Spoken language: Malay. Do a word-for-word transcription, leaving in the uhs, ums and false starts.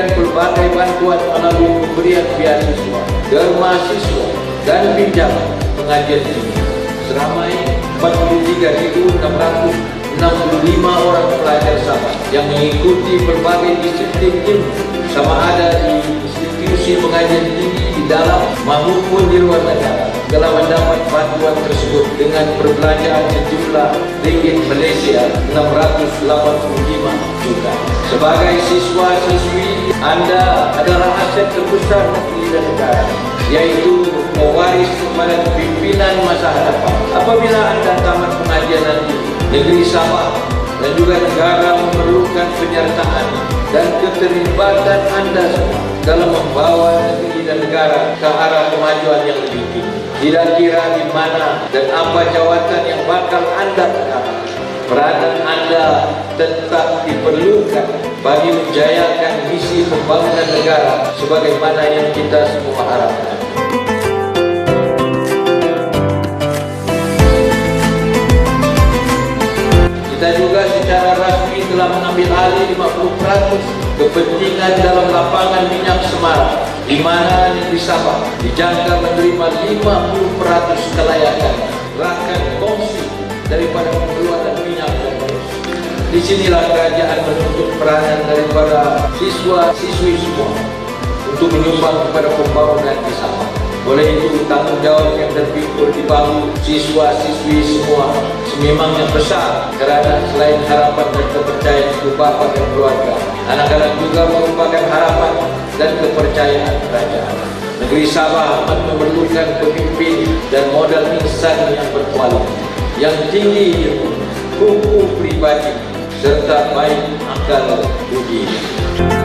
memberikan berbagai bantuan melalui pemberian beasiswa, derma siswa, dan pinjaman pengajian tinggi. Seramai empat puluh tiga ribu enam ratus enam puluh lima orang pelajar Sabah yang mengikuti berbagai disiplin ilmu, sama ada di institusi pengajian tinggi di dalam maupun di luar negara, telah mendapat bantuan tersebut dengan perbelanjaan sejumlah ringgit Malaysia enam ratus delapan puluh lima juta. Sebagai siswa-siswi, Anda adalah aset terbesar negeri dan negara, yaitu mewaris kepada pimpinan masa hadapan. Apabila Anda tamat pengajian nanti, negeri Sabah dan juga negara memerlukan penyertaan dan keterlibatan Anda semua dalam membawa negeri dan negara ke arah kemajuan yang lebih tinggi. Tidak kira di mana dan apa jawatan yang bakal Anda pegang, peranan Anda tetap diperlukan bagi menjayakan misi pembangunan negara sebagaimana yang kita semua harapkan. Kita juga secara rasmi telah mengambil alih lima puluh peratus kepentingan dalam lapangan minyak Semarang, di mana negeri Sabah dijangka menerima lima puluh peratus kelayakan rakan kongsi daripada pengeluaran minyak dan gas. Di sinilah kerajaan menuntut peranan daripada siswa-siswi semua untuk menyumbang kepada pembangunan di Sabah. Oleh itu, tanggung jawab yang terpikul di bahu siswa-siswi semua sememangnya besar, kerana selain harapan dan kepercayaan ibu bapa dan keluarga, anak-anak juga merupakan harapan dan kepercayaan kerajaan. Negeri Sabah amat memerlukan pemimpin dan modal insan yang berkualitas, yang tinggi ilmu, kukuh pribadi, serta baik akal budi.